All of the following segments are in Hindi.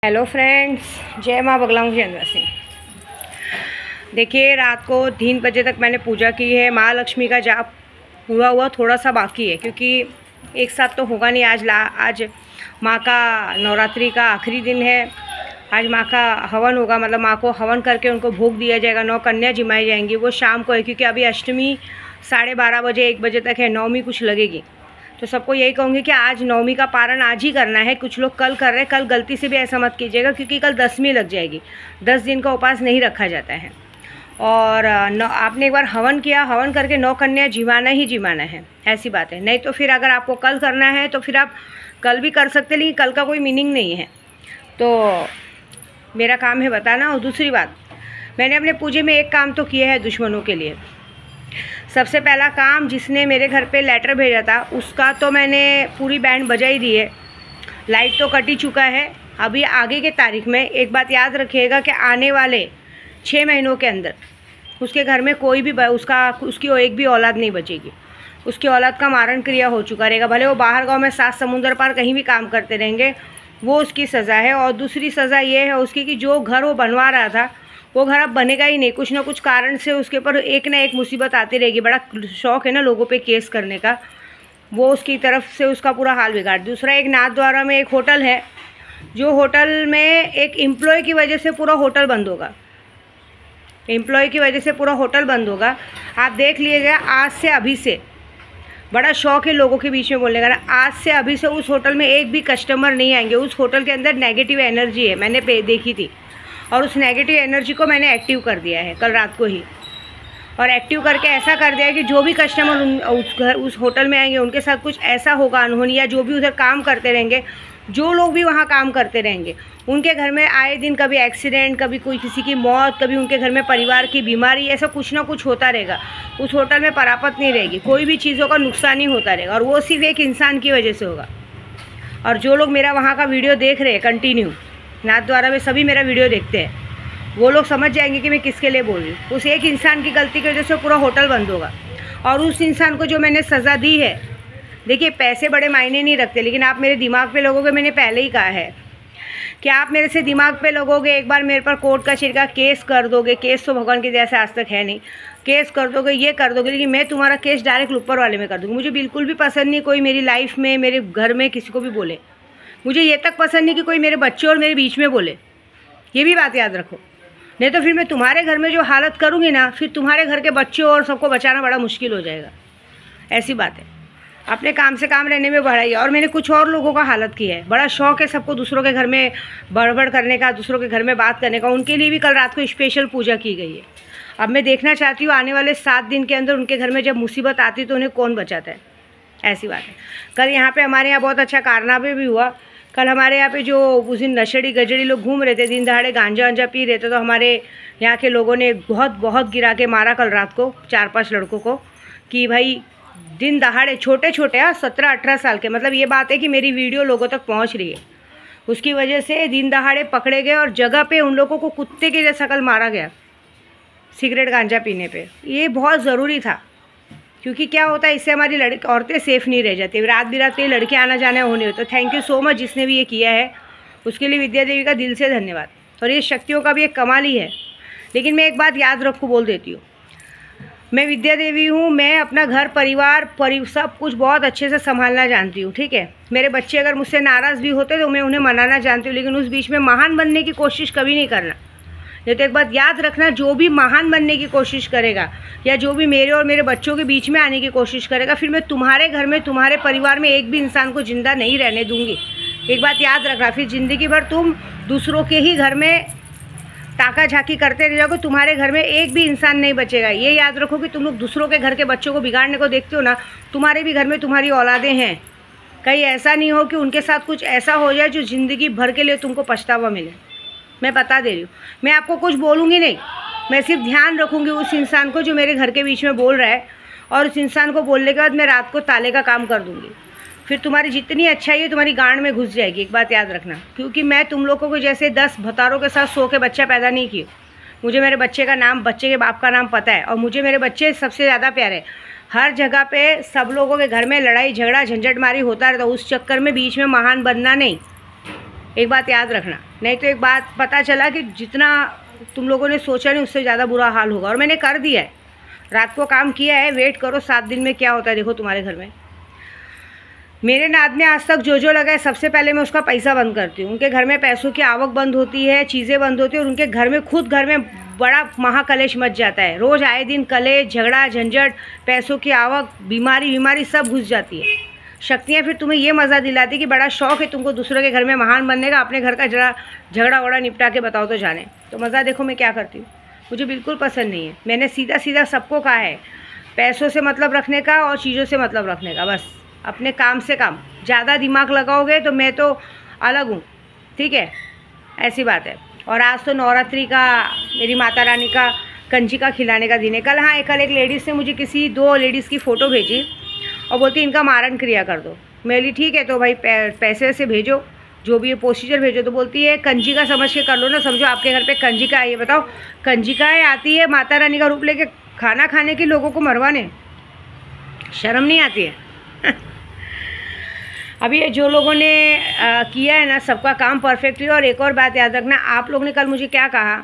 हेलो फ्रेंड्स, जय माँ बगलामुखी जनवासी। देखिए, रात को 3 बजे तक मैंने पूजा की है। माँ लक्ष्मी का जाप पूरा हुआ, थोड़ा सा बाकी है क्योंकि एक साथ तो होगा नहीं। आज माँ का नवरात्रि का आखिरी दिन है। आज माँ का हवन होगा, मतलब माँ को हवन करके उनको भोग दिया जाएगा। 9 कन्या जिमाई जाएंगी, वो शाम को है क्योंकि अभी अष्टमी 12:30 बजे 1 बजे तक है। नवमी कुछ लगेगी, तो सबको यही कहूँगी कि आज नवमी का पारण आज ही करना है। कुछ लोग कल कर रहे हैं, कल गलती से भी ऐसा मत कीजिएगा क्योंकि कल 10वीं लग जाएगी। 10 दिन का उपवास नहीं रखा जाता है। और आपने एक बार हवन किया, हवन करके 9 कन्या जिमाना ही जिमाना है, ऐसी बात है। नहीं तो फिर अगर आपको कल करना है तो फिर आप कल भी कर सकते, लेकिन कल का कोई मीनिंग नहीं है। तो मेरा काम है बताना। और दूसरी बात, मैंने अपने पूजे में एक काम तो किया है दुश्मनों के लिए। सबसे पहला काम, जिसने मेरे घर पे लेटर भेजा था उसका तो मैंने पूरी बैंड बजा ही दी है। लाइट तो कट ही चुका है। अभी आगे के तारीख में एक बात याद रखिएगा कि आने वाले 6 महीनों के अंदर उसके घर में कोई भी उसकी एक भी औलाद नहीं बचेगी। उसकी औलाद का मारण क्रिया हो चुका रहेगा। भले वो बाहर गांव में 7 समुंदर पार कहीं भी काम करते रहेंगे, वो उसकी सज़ा है। और दूसरी सज़ा ये है उसकी कि जो घर वो बनवा रहा था वो घर अब बनेगा ही नहीं। कुछ ना कुछ कारण से उसके ऊपर एक ना एक मुसीबत आती रहेगी। बड़ा शौक़ है ना लोगों पे केस करने का, वो उसकी तरफ से उसका पूरा हाल बिगाड़। दूसरा, एक नाथद्वारा में एक होटल है, जो होटल में एक एम्प्लॉय की वजह से पूरा होटल बंद होगा। एम्प्लॉय की वजह से पूरा होटल बंद होगा। आप देख लीजिएगा, आज से अभी से बड़ा शौक़ है लोगों के बीच में बोलने का ना, आज से अभी से उस होटल में एक भी कस्टमर नहीं आएंगे। उस होटल के अंदर नेगेटिव एनर्जी है, मैंने देखी थी। और उस नेगेटिव एनर्जी को मैंने एक्टिव कर दिया है कल रात को ही। और एक्टिव करके ऐसा कर दिया है कि जो भी कस्टमर उस होटल में आएंगे उनके साथ कुछ ऐसा होगा अनहोनी, या जो भी उधर काम करते रहेंगे, जो लोग भी वहाँ काम करते रहेंगे, उनके घर में आए दिन कभी एक्सीडेंट, कभी कोई किसी की मौत, कभी उनके घर में परिवार की बीमारी, ऐसा कुछ ना कुछ होता रहेगा। उस होटल में परापत नहीं रहेगी, कोई भी चीज़ों का नुकसान ही होता रहेगा। और वो सिर्फ एक इंसान की वजह से होगा। और जो लोग मेरा वहाँ का वीडियो देख रहे हैं कंटिन्यू, नाथद्वारा में सभी मेरा वीडियो देखते हैं, वो लोग समझ जाएंगे कि मैं किसके लिए बोल रही हूँ। उस एक इंसान की गलती की वजह से पूरा होटल बंद होगा। और उस इंसान को जो मैंने सज़ा दी है, देखिए पैसे बड़े मायने नहीं रखते, लेकिन आप मेरे दिमाग पे लगोगे। मैंने पहले ही कहा है कि आप मेरे से दिमाग पे लगोगे, एक बार मेरे पर कोर्ट कचहरी का केस कर दोगे। केस तो भगवान के जैसे आज तक है नहीं, केस कर दोगे, ये कर दोगे, लेकिन मैं तुम्हारा केस डायरेक्ट ऊपर वाले में कर दूँगी। मुझे बिल्कुल भी पसंद नहीं कोई मेरी लाइफ में, मेरे घर में किसी को भी बोले। मुझे ये तक पसंद नहीं कि कोई मेरे बच्चे और मेरे बीच में बोले। ये भी बात याद रखो, नहीं तो फिर मैं तुम्हारे घर में जो हालत करूँगी ना, फिर तुम्हारे घर के बच्चों और सबको बचाना बड़ा मुश्किल हो जाएगा। ऐसी बात है। अपने काम से काम रहने में बढ़ाई। और मैंने कुछ और लोगों का हालत की है। बड़ा शौक़ है सबको दूसरों के घर में बड़बड़ करने का, दूसरों के घर में बात करने का। उनके लिए भी कल रात को स्पेशल पूजा की गई है। अब मैं देखना चाहती हूँ आने वाले 7 दिन के अंदर उनके घर में जब मुसीबत आती तो उन्हें कौन बचाता है। ऐसी बात है। कल यहाँ पे हमारे यहाँ बहुत अच्छा कारनामे भी हुआ। कल हमारे यहाँ पे जो उस दिन नशेड़ी गजड़ी लोग घूम रहे थे, दिन दहाड़े गांजा वांजा पी रहे थे, तो हमारे यहाँ के लोगों ने बहुत गिरा के मारा कल रात को 4-5 लड़कों को। कि भाई दिन दहाड़े, छोटे 17-18 साल के, मतलब ये बात है कि मेरी वीडियो लोगों तक पहुँच रही है। उसकी वजह से दिन दहाड़े पकड़े गए और जगह पे उन लोगों को कुत्ते के जैसा कल मारा गया, सिगरेट गांजा पीने पे। ये बहुत ज़रूरी था, क्योंकि क्या होता है, इससे हमारी औरतें सेफ़ नहीं रह जाती। रात बिरात कहीं लड़के आना जाना होने हो। तो थैंक यू सो मच जिसने भी ये किया है, उसके लिए विद्या देवी का दिल से धन्यवाद। और ये शक्तियों का भी एक कमाल ही है। लेकिन मैं एक बात याद रखूँ, बोल देती हूँ, मैं विद्या देवी हूँ। मैं अपना घर परिवार सब कुछ बहुत अच्छे से संभालना जानती हूँ, ठीक है। मेरे बच्चे अगर मुझसे नाराज़ भी होते तो मैं उन्हें मनाना जानती हूँ, लेकिन उस बीच में महान बनने की कोशिश कभी नहीं करना। नहीं तो एक बात याद रखना, जो भी महान बनने की कोशिश करेगा या जो भी मेरे और मेरे बच्चों के बीच में आने की कोशिश करेगा, फिर मैं तुम्हारे घर में, तुम्हारे परिवार में एक भी इंसान को ज़िंदा नहीं रहने दूंगी। एक बात याद रखना, फिर ज़िंदगी भर तुम दूसरों के ही घर में ताका झाकी करते रह जाओगे, तुम्हारे घर में एक भी इंसान नहीं बचेगा। ये याद रखो कि तुम लोग दूसरों के घर के बच्चों को बिगाड़ने को देखते हो ना, तुम्हारे भी घर में तुम्हारी औलादें हैं। कहीं ऐसा नहीं हो कि उनके साथ कुछ ऐसा हो जाए जो ज़िंदगी भर के लिए तुमको पछतावा मिले। मैं बता दे रही हूँ, मैं आपको कुछ बोलूँगी नहीं, मैं सिर्फ ध्यान रखूँगी उस इंसान को जो मेरे घर के बीच में बोल रहा है। और उस इंसान को बोलने के बाद मैं रात को ताले का काम कर दूँगी। फिर तुम्हारी जितनी अच्छाई है तुम्हारी गांड में घुस जाएगी। एक बात याद रखना, क्योंकि मैं तुम लोगों को जैसे 10 भतारों के साथ सो के बच्चा पैदा नहीं किया। मुझे मेरे बच्चे का नाम, बच्चे के बाप का नाम पता है। और मुझे मेरे बच्चे सबसे ज़्यादा प्यारे। हर जगह पे सब लोगों के घर में लड़ाई झगड़ा झंझट मारी होता रहता, उस चक्कर में बीच में महान बनना नहीं। एक बात याद रखना, नहीं तो एक बात पता चला कि जितना तुम लोगों ने सोचा नहीं उससे ज़्यादा बुरा हाल होगा। और मैंने कर दिया है, रात को काम किया है, वेट करो 7 दिन में क्या होता है देखो तुम्हारे घर में। मेरे नाद में आज तक जो जो लगा है सबसे पहले मैं उसका पैसा बंद करती हूँ। उनके घर में पैसों की आवक बंद होती है, चीज़ें बंद होती है, और उनके घर में खुद घर में बड़ा महाकलेश मच जाता है। रोज़ आए दिन कलेश, झगड़ा, झंझट, पैसों की आवक, बीमारी सब घुस जाती है। शक्तियाँ फिर तुम्हें ये मज़ा दिलाती कि बड़ा शौक़ है तुमको दूसरों के घर में महान बनने का, अपने घर का झगड़ा वगड़ा निपटा के बताओ तो जाने। तो मज़ा देखो मैं क्या करती हूँ, मुझे बिल्कुल पसंद नहीं है। मैंने सीधा सीधा सबको कहा है, पैसों से मतलब रखने का और चीज़ों से मतलब रखने का, बस अपने काम से काम। ज़्यादा दिमाग लगाओगे तो मैं तो अलग हूँ, ठीक है, ऐसी बात है। और आज तो नवरात्रि का, मेरी माता रानी का कंजिका खिलाने का दिन है। कल कल एक लेडीज़ ने मुझे 2 लेडीज़ की फ़ोटो भेजी और बोलती इनका मारण क्रिया कर दो। मैं बोली ठीक है, तो भाई पैसे वैसे भेजो, जो भी ये प्रोसीजर भेजो। तो बोलती है कंजिका समझ के कर लो ना, समझो आपके घर पे कंजिका आई है। बताओ, कंजिकाएँ आती है माता रानी का रूप लेके खाना खाने के, लोगों को मरवाने, शर्म नहीं आती है? अभी ये जो लोगों ने किया है ना, सबका काम परफेक्ट हुआ। और एक और बात याद रखना, आप लोग ने कल मुझे क्या कहा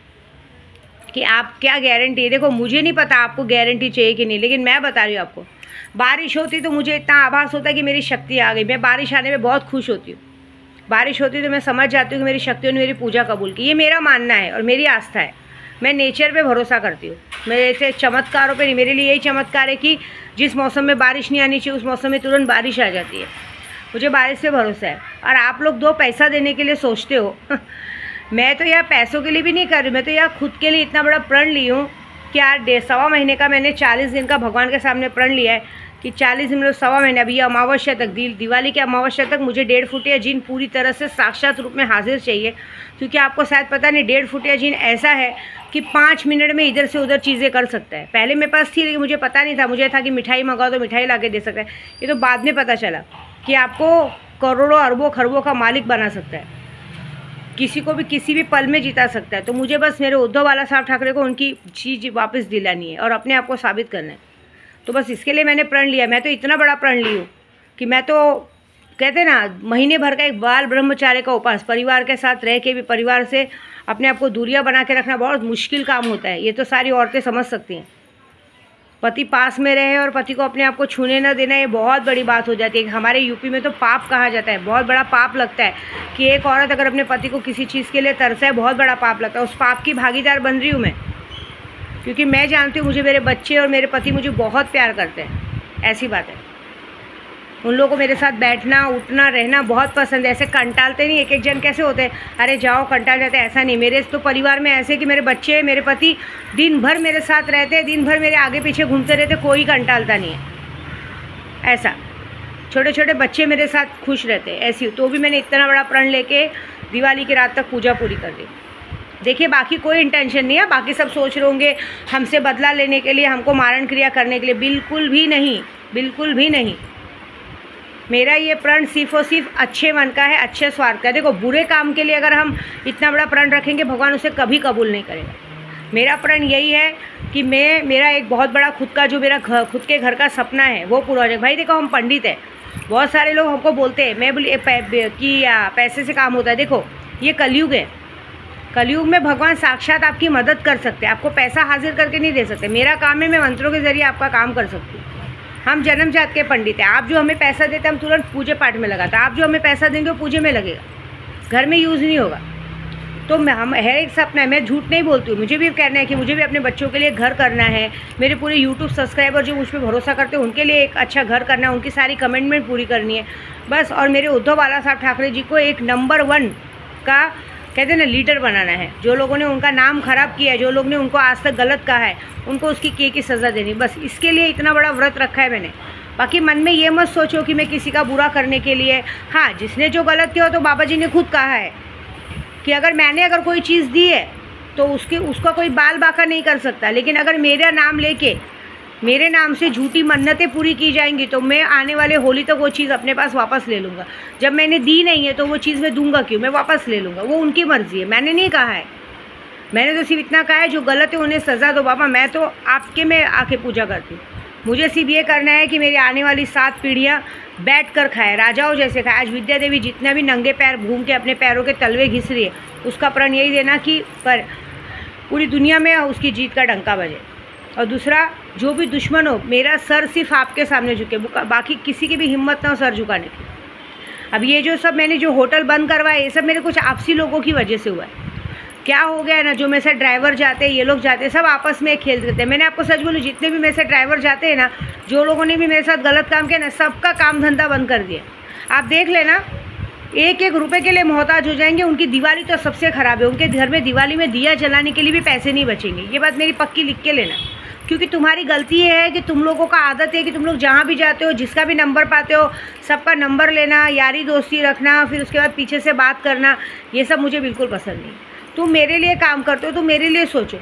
कि आप क्या गारंटी है। देखो मुझे नहीं पता आपको गारंटी चाहिए कि नहीं, लेकिन मैं बता रही हूँ आपको। बारिश होती तो मुझे इतना आभास होता है कि मेरी शक्ति आ गई। मैं बारिश आने में बहुत खुश होती हूँ। बारिश होती तो मैं समझ जाती हूँ कि मेरी शक्तियों ने मेरी पूजा कबूल की। ये मेरा मानना है और मेरी आस्था है। मैं नेचर पे भरोसा करती हूँ, मेरे ऐसे चमत्कारों पे नहीं। मेरे लिए यही चमत्कार है कि जिस मौसम में बारिश नहीं आनी चाहिए उस मौसम में तुरंत बारिश आ जाती है। मुझे बारिश पे भरोसा है। और आप लोग 2 पैसा देने के लिए सोचते हो मैं तो यार पैसों के लिए भी नहीं कर रही, मैं तो यार खुद के लिए इतना बड़ा प्रण ली हूँ कि यार 1.25 महीने का मैंने 40 दिन का भगवान के सामने प्रण लिया है कि 40 दिन में 1.25 महीने, अभी अमावस्या तक, दिवाली के अमावस्या तक मुझे 1.5 फुटिया जिन पूरी तरह से साक्षात रूप में हाजिर चाहिए। क्योंकि आपको शायद पता नहीं, 1.5 फुटिया जिन ऐसा है कि 5 मिनट में इधर से उधर चीज़ें कर सकता है। पहले मेरे पास थी लेकिन मुझे पता नहीं था, मुझे था कि मिठाई मंगाओ तो मिठाई ला के दे सकता है। ये तो बाद में पता चला कि आपको करोड़ों अरबों खरबों का मालिक बना सकता है, किसी को भी किसी भी पल में जिता सकता है। तो मुझे बस मेरे उद्धव बाला साहब ठाकरे को उनकी चीज़ वापस दिलानी है और अपने आप को साबित करना है। तो बस इसके लिए मैंने प्रण लिया। मैं तो इतना बड़ा प्रण ली हूँ कि मैं तो कहते हैं ना, महीने भर का एक बाल ब्रह्मचार्य का उपास, परिवार के साथ रह के भी परिवार से अपने आप को दूरियां बना के रखना बहुत मुश्किल काम होता है। ये तो सारी औरतें समझ सकती हैं। पति पास में रहे और पति को अपने आप को छूने न देना, ये बहुत बड़ी बात हो जाती है। हमारे यूपी में तो पाप कहा जाता है, बहुत बड़ा पाप लगता है कि एक औरत अगर अपने पति को किसी चीज़ के लिए तरसे, बहुत बड़ा पाप लगता है। उस पाप की भागीदार बन रही हूँ मैं, क्योंकि मैं जानती हूँ मुझे मेरे बच्चे और मेरे पति मुझे बहुत प्यार करते हैं। ऐसी बात है, उन लोगों को मेरे साथ बैठना उठना रहना बहुत पसंद है। ऐसे कंटालते नहीं, एक जन कैसे होते हैं, अरे जाओ कंटाल जाते हैं, ऐसा नहीं। मेरे तो परिवार में ऐसे कि मेरे बच्चे मेरे पति दिन भर मेरे साथ रहते हैं, दिन भर मेरे आगे पीछे घूमते रहते, कोई कंटालता नहीं है। ऐसा छोटे छोटे बच्चे मेरे साथ खुश रहते हैं, ऐसी। तो भी मैंने इतना बड़ा प्रण लेके दिवाली की रात तक पूजा पूरी कर दी। देखिए बाकी कोई इंटेंशन नहीं है, बाकी सब सोच रहे होंगे हमसे बदला लेने के लिए, हमको मारण क्रिया करने के लिए। बिल्कुल भी नहीं, बिल्कुल भी नहीं। मेरा ये प्रण सिर्फ और सिर्फ अच्छे मन का है, अच्छे स्वार्थ का है। देखो बुरे काम के लिए अगर हम इतना बड़ा प्रण रखेंगे, भगवान उसे कभी कबूल नहीं करेगा। मेरा प्रण यही है कि मेरा एक बहुत बड़ा खुद का जो मेरा खुद के घर का सपना है वो पूरा हो जाए। भाई देखो हम पंडित हैं, बहुत सारे लोग हमको बोलते हैं, मैं बोली कि पैसे से काम होता है। देखो ये कलयुग है, कलयुग में भगवान साक्षात आपकी मदद कर सकते हैं, आपको पैसा हाजिर करके नहीं दे सकते। मेरा काम है मैं मंत्रों के जरिए आपका काम कर सकती हूँ। हम जन्मजात के पंडित हैं। आप जो हमें पैसा देते हैं हम तुरंत पूजे पाठ में लगाते हैं, आप जो हमें पैसा देंगे वो पूजे में लगेगा, घर में यूज़ नहीं होगा। तो हम है एक सपना है, मैं झूठ नहीं बोलती हूँ। मुझे भी कहना है कि मुझे भी अपने बच्चों के लिए घर करना है। मेरे पूरे यूट्यूब सब्सक्राइबर जो मुझ पर भरोसा करते हैं उनके लिए एक अच्छा घर करना है, उनकी सारी कमिटमेंट पूरी करनी है बस। और मेरे उद्धव बाला साहब ठाकरे जी को एक नंबर 1 का कहते हैं ना लीडर बनाना है। जो लोगों ने उनका नाम खराब किया है, जो लोग ने उनको आज तक गलत कहा है, उनको उसकी की सज़ा देनी, बस इसके लिए इतना बड़ा व्रत रखा है मैंने। बाकी मन में ये मत सोचो कि मैं किसी का बुरा करने के लिए। हाँ, जिसने जो गलत किया तो बाबा जी ने खुद कहा है कि अगर कोई चीज़ दी है तो उसका कोई बाल बाका नहीं कर सकता। लेकिन अगर मेरा नाम लेके मेरे नाम से झूठी मन्नतें पूरी की जाएंगी तो मैं आने वाले होली तक वो चीज़ अपने पास वापस ले लूँगा। जब मैंने दी नहीं है तो वो चीज़ मैं दूंगा क्यों, मैं वापस ले लूँगा। वो उनकी मर्ज़ी है, मैंने नहीं कहा है। मैंने तो सिर्फ इतना कहा है जो गलत है उन्हें सज़ा दो बाबा। मैं तो आपके में आके पूजा करती हूँ, मुझे सिर्फ ये करना है कि मेरी आने वाली 7 पीढ़ियाँ बैठ कर खाए, राजाओं जैसे खाए। आज विद्या देवी जितना भी नंगे पैर घूम के अपने पैरों के तलवे घिस रही है, उसका प्रण यही देना कि पर पूरी दुनिया में उसकी जीत का डंका बजे। और दूसरा, जो भी दुश्मन हो, मेरा सर सिर्फ आपके सामने झुके, बाकी किसी की भी हिम्मत ना हो सर झुकाने की। अब ये जो सब मैंने जो होटल बंद करवाए, ये सब मेरे कुछ आपसी लोगों की वजह से हुआ है। क्या हो गया है ना, जो मेरे साथ ड्राइवर जाते हैं, ये लोग जाते हैं, सब आपस में खेल देते हैं। मैंने आपको सच बोलूँ, जितने भी मेरे साथ ड्राइवर जाते हैं ना, जो लोगों ने भी मेरे साथ गलत काम किया ना, सबका काम धंधा बंद कर दिया। आप देख लेना, एक एक रुपए के लिए मोहताज हो जाएंगे। उनकी दिवाली तो सबसे ख़राब है, उनके घर में दिवाली में दिया जलाने के लिए भी पैसे नहीं बचेंगे। ये बात मेरी पक्की लिख के लेना, क्योंकि तुम्हारी गलती ये है कि तुम लोगों का आदत है कि तुम लोग जहाँ भी जाते हो, जिसका भी नंबर पाते हो, सबका नंबर लेना, यारी दोस्ती रखना, फिर उसके बाद पीछे से बात करना, ये सब मुझे बिल्कुल पसंद नहीं। तुम मेरे लिए काम करते हो, तुम मेरे लिए सोचो,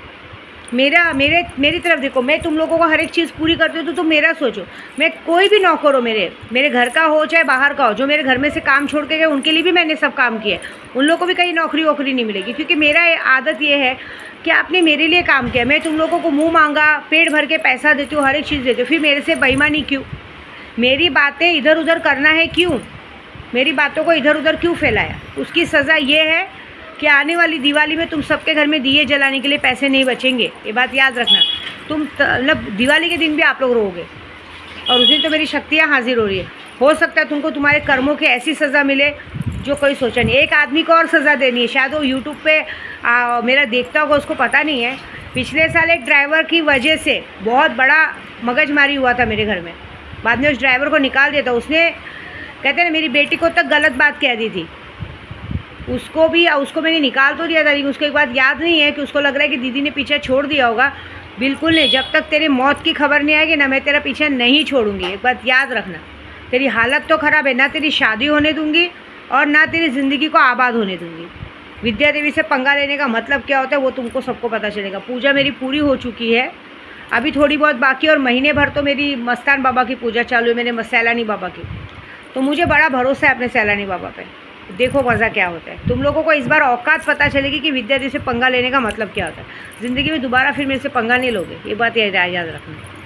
मेरी तरफ देखो। मैं तुम लोगों को हर एक चीज़ पूरी करती हूँ, तो तुम मेरा सोचो। मैं कोई भी नौकर हो, मेरे घर का हो चाहे बाहर का हो, जो मेरे घर में से काम छोड़ के गए, उनके लिए भी मैंने सब काम किया है। उन लोगों को भी कहीं नौकरी वोकरी नहीं मिलेगी, क्योंकि मेरा आदत ये है कि आपने मेरे लिए काम किया। मैं तुम लोगों को मुंह मांगा, पेट भर के पैसा देती हूँ, हर एक चीज़ देती हूँ, फिर मेरे से बेईमानी क्यों? मेरी बातें इधर उधर करना है क्यों? मेरी बातों को इधर उधर क्यों फैलाया? उसकी सज़ा ये है कि आने वाली दिवाली में तुम सबके घर में दिए जलाने के लिए पैसे नहीं बचेंगे। ये बात याद रखना। तुम मतलब दिवाली के दिन भी आप लोग रोओगे, और उस दिन तो मेरी शक्तियाँ हाजिर हो रही है। हो सकता है तुमको तुम्हारे कर्मों की ऐसी सज़ा मिले जो कोई सोचा नहीं। एक आदमी को और सज़ा देनी है, शायद वो यूट्यूब पे मेरा देखता होगा, उसको पता नहीं है। पिछले साल एक ड्राइवर की वजह से बहुत बड़ा मगजमारी हुआ था मेरे घर में। बाद में उस ड्राइवर को निकाल दिया था। उसने, कहते हैं ना, मेरी बेटी को तक गलत बात कह दी थी। उसको मैंने निकाल तो दिया था, लेकिन उसको एक बात याद नहीं है कि उसको लग रहा है कि दीदी ने पीछे छोड़ दिया होगा। बिल्कुल नहीं, जब तक तेरे मौत की खबर नहीं आएगी ना, मैं तेरा पीछे नहीं छोड़ूंगी। एक बात याद रखना, तेरी हालत तो ख़राब है, ना तेरी शादी होने दूंगी और ना तेरी ज़िंदगी को आबाद होने दूंगी। विद्या देवी से पंगा लेने का मतलब क्या होता है वो तुमको सबको पता चलेगा। पूजा मेरी पूरी हो चुकी है, अभी थोड़ी बहुत बाकी, और महीने भर तो मेरी मस्तान बाबा की पूजा चालू है, मेरे सैलानी बाबा की। तो मुझे बड़ा भरोसा है अपने सैलानी बाबा पे। देखो मज़ा क्या होता है। तुम लोगों को इस बार औकात पता चलेगी कि विद्या देवी से पंगा लेने का मतलब क्या होता है। ज़िंदगी में दोबारा फिर मेरे से पंगा नहीं लोगे, ये बात याद रखना।